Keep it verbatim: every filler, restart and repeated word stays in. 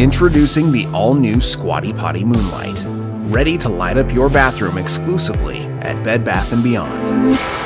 Introducing the all-new Squatty Potty Moonlight, ready to light up your bathroom exclusively at Bed Bath and Beyond.